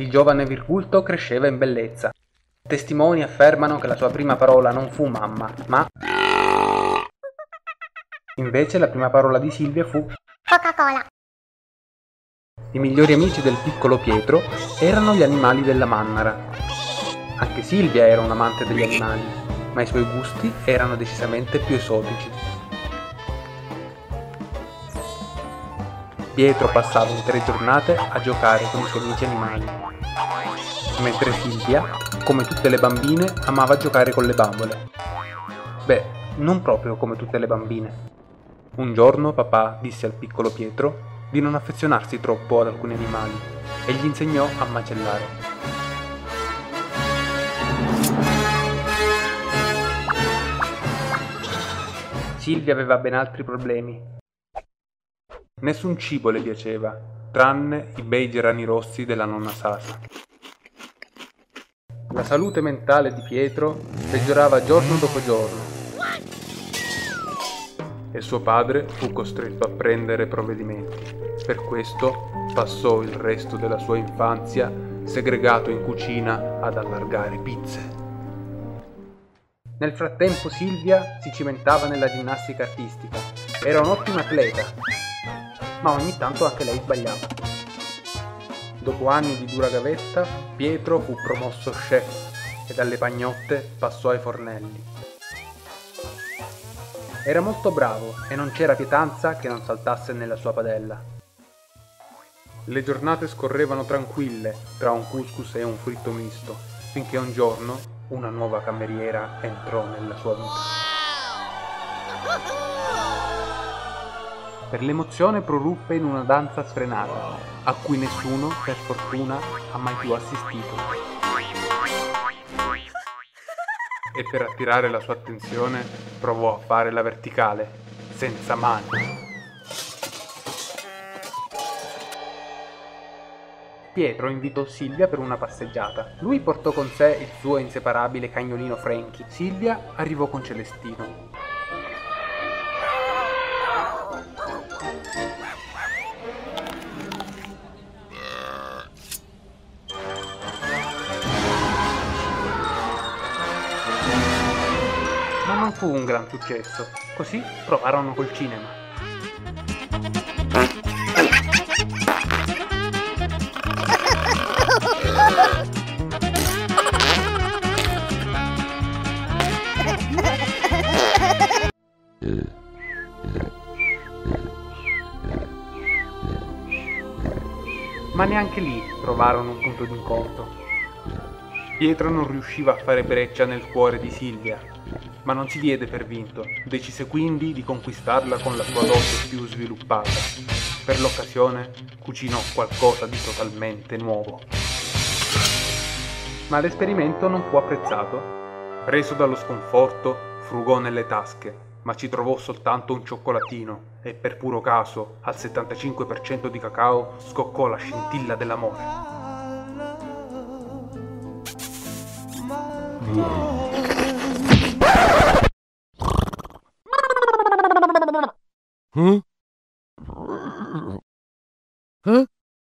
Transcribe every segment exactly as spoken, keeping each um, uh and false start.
Il giovane Virgulto cresceva in bellezza. Testimoni affermano che la sua prima parola non fu mamma, ma... Invece la prima parola di Silvia fu Coca-Cola. I migliori amici del piccolo Pietro erano gli animali della Mannara. Anche Silvia era un amante degli animali, ma i suoi gusti erano decisamente più esotici. Pietro passava intere giornate a giocare con i suoi amici animali, mentre Silvia, come tutte le bambine, amava giocare con le bambole. Beh, non proprio come tutte le bambine. Un giorno papà disse al piccolo Pietro di non affezionarsi troppo ad alcuni animali e gli insegnò a macellare. Silvia aveva ben altri problemi. Nessun cibo le piaceva, tranne i bei gerani rossi della nonna Sasa. La salute mentale di Pietro peggiorava giorno dopo giorno e suo padre fu costretto a prendere provvedimenti. Per questo passò il resto della sua infanzia segregato in cucina ad allargare pizze. Nel frattempo Silvia si cimentava nella ginnastica artistica. Era un'ottima atleta, ma ogni tanto anche lei sbagliava. Dopo anni di dura gavetta, Pietro fu promosso chef e dalle pagnotte passò ai fornelli. Era molto bravo e non c'era pietanza che non saltasse nella sua padella. Le giornate scorrevano tranquille tra un couscous e un fritto misto, finché un giorno una nuova cameriera entrò nella sua vita. Per l'emozione proruppe in una danza sfrenata, a cui nessuno, per fortuna, ha mai più assistito. E per attirare la sua attenzione provò a fare la verticale, senza mani. Pietro invitò Silvia per una passeggiata. Lui portò con sé il suo inseparabile cagnolino Frankie. Silvia arrivò con Celestino. Ma non fu un gran successo, così provarono col cinema. Ma neanche lì trovarono un punto d'incontro. Pietro non riusciva a fare breccia nel cuore di Silvia, ma non si diede per vinto. Decise quindi di conquistarla con la sua dote più sviluppata. Per l'occasione cucinò qualcosa di totalmente nuovo. Ma l'esperimento non fu apprezzato. Preso dallo sconforto, frugò nelle tasche, ma ci trovò soltanto un cioccolatino e per puro caso, al settantacinque per cento di cacao, scoccò la scintilla dell'amore. Huh? Huh?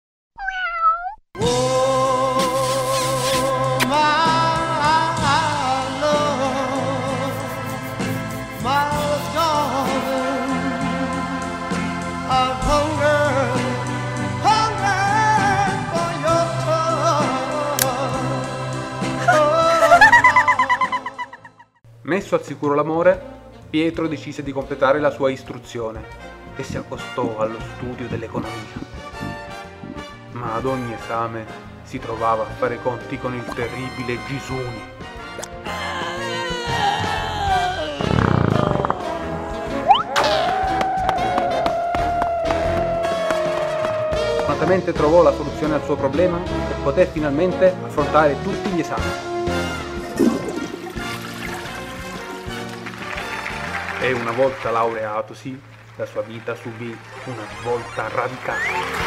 Messo al sicuro l'amore, Pietro decise di completare la sua istruzione e si accostò allo studio dell'economia. Ma ad ogni esame si trovava a fare i conti con il terribile Gisuni. Fortunatamente trovò la soluzione al suo problema e poté finalmente affrontare tutti gli esami. E una volta laureatosi, la sua vita subì una svolta radicale.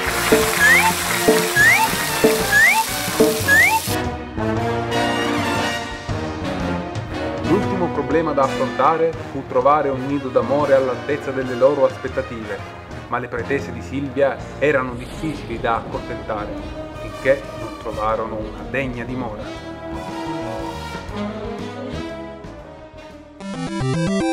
L'ultimo problema da affrontare fu trovare un nido d'amore all'altezza delle loro aspettative, ma le pretese di Silvia erano difficili da accontentare, finché non trovarono una degna dimora.